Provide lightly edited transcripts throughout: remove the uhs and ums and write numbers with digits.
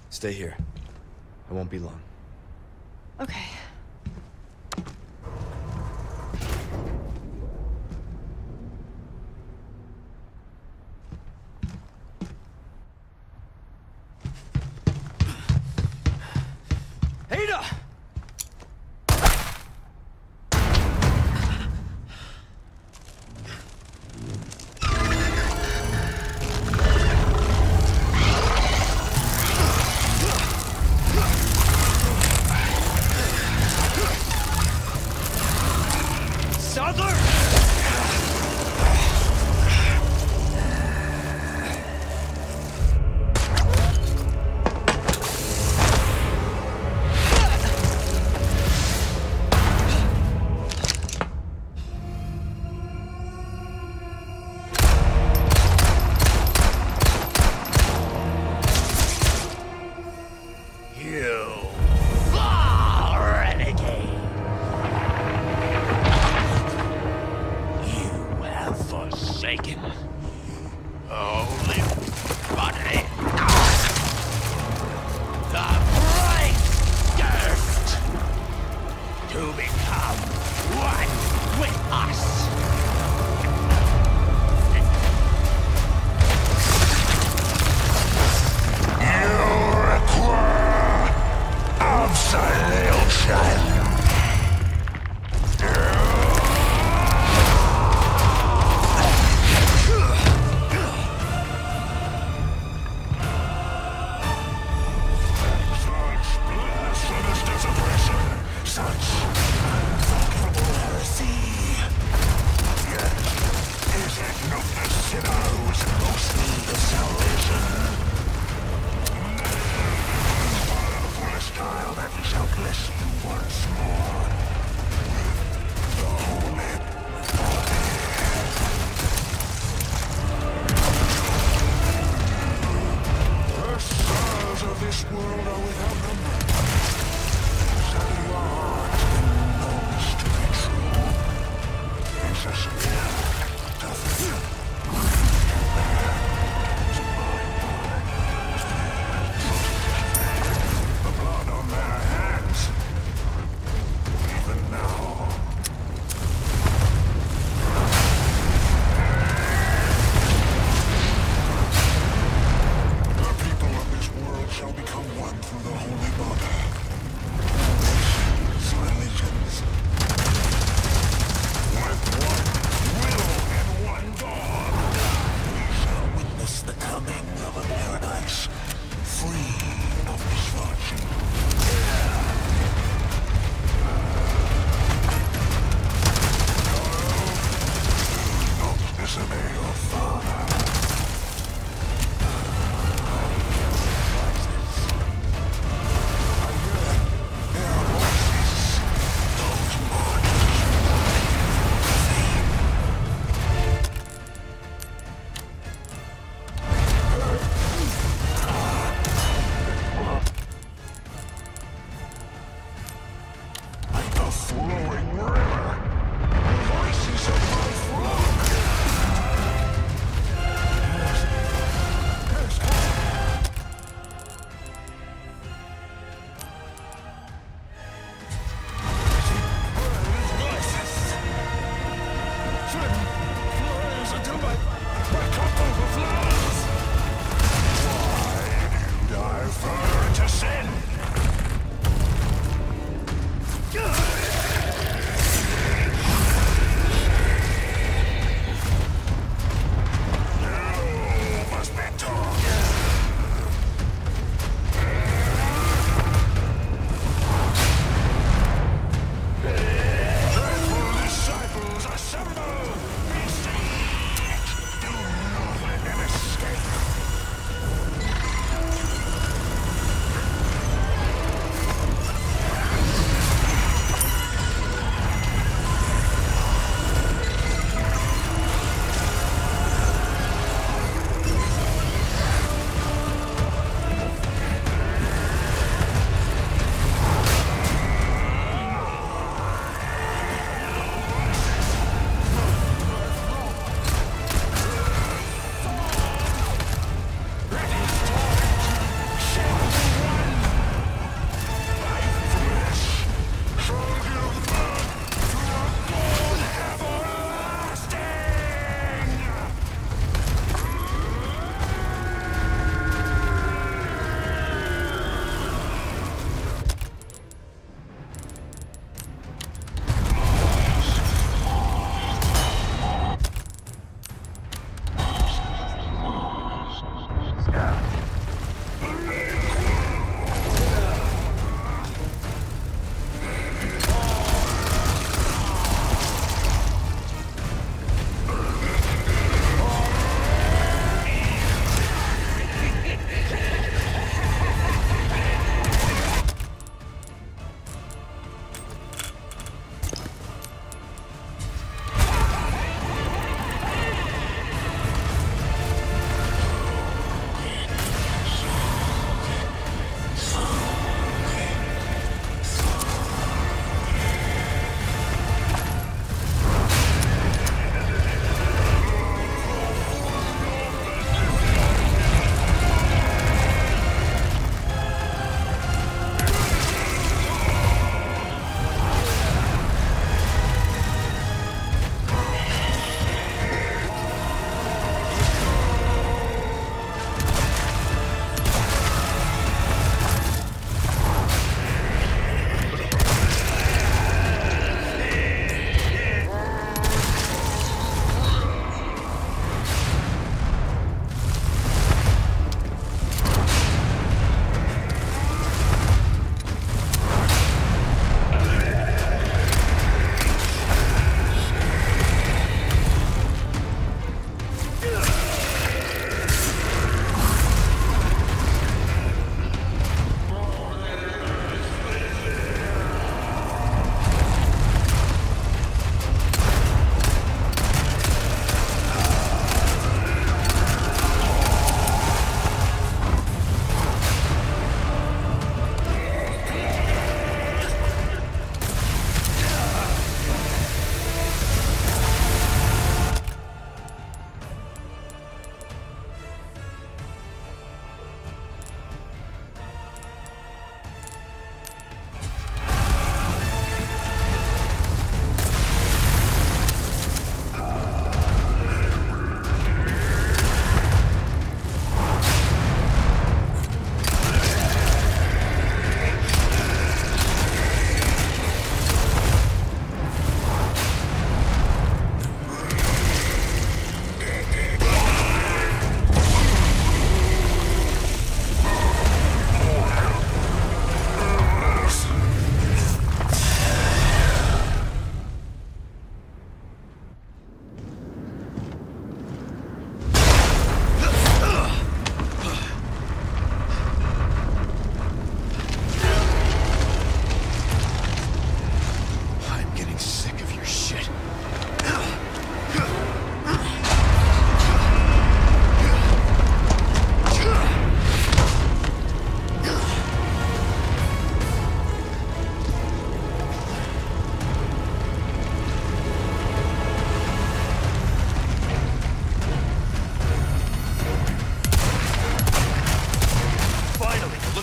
Stay here. I won't be long. Okay. Ada! Sadler!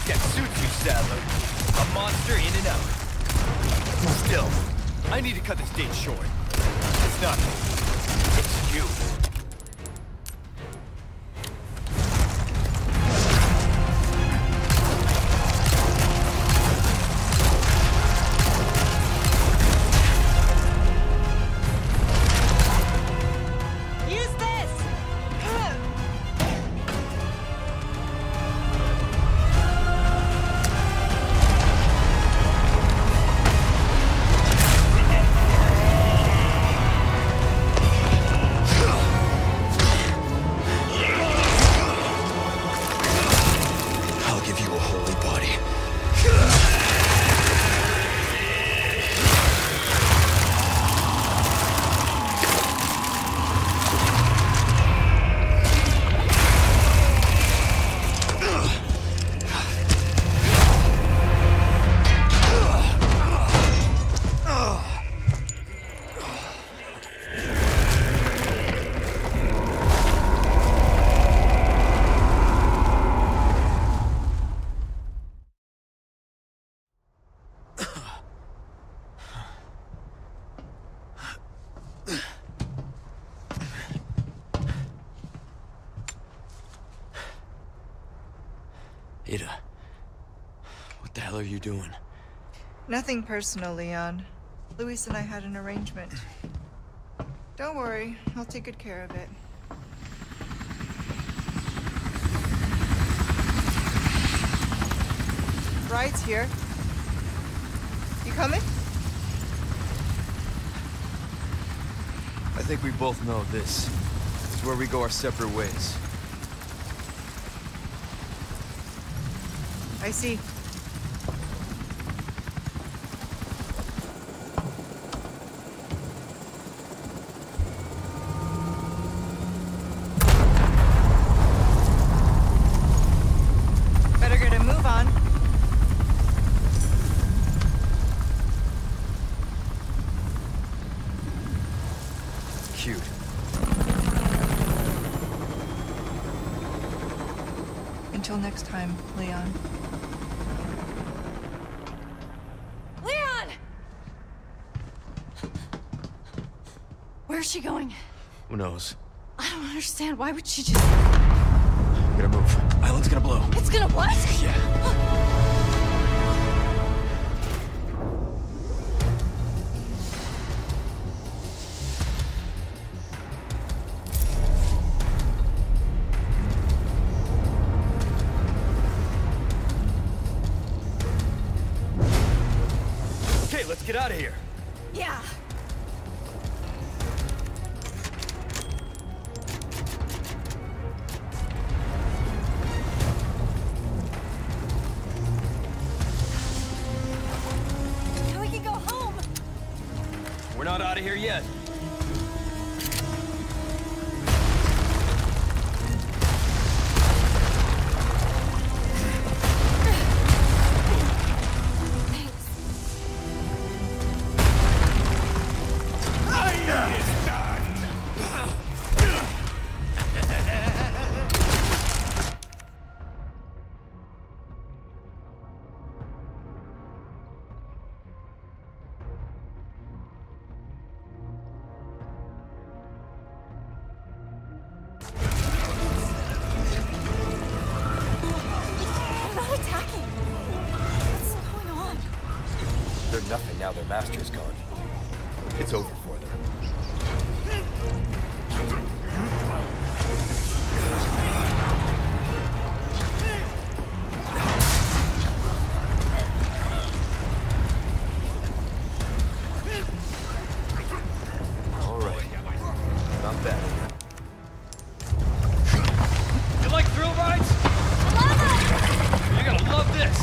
That suits you, Sadler. A monster in and out. Still, I need to cut this date short. It's not me. It's you. Ada, what the hell are you doing? Nothing personal, Leon. Luis and I had an arrangement. Don't worry, I'll take good care of it. Ride's here. You coming? I think we both know this is where we go our separate ways. I see. Better get a move on. Cute. Until next time, Leon. Leon! Where's she going? Who knows? I don't understand. Why would she just... We gotta move. Island's gonna blow. It's gonna what? Yeah. Okay, let's get out of here. Yeah. Now we can go home. We're not out of here yet. They're not attacking. What's going on? They're nothing now their master's gone. It's over for them. All right. Not bad. You like thrill rides? You're gonna love this!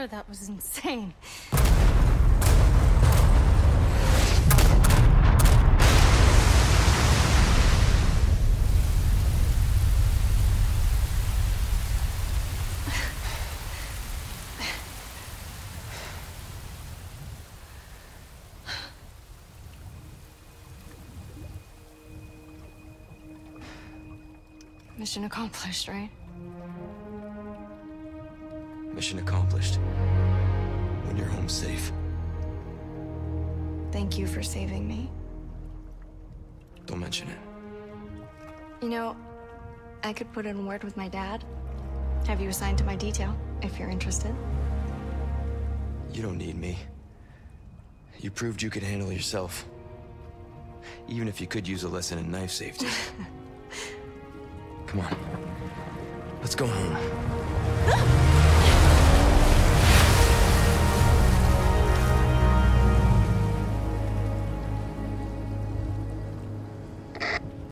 sure that was insane. Mission accomplished, right? Mission accomplished. When you're home safe. Thank you for saving me. Don't mention it. You know, I could put in a word with my dad. Have you assigned to my detail, if you're interested. You don't need me. You proved you could handle yourself. Even if you could use a lesson in knife safety. Come on. Let's go home.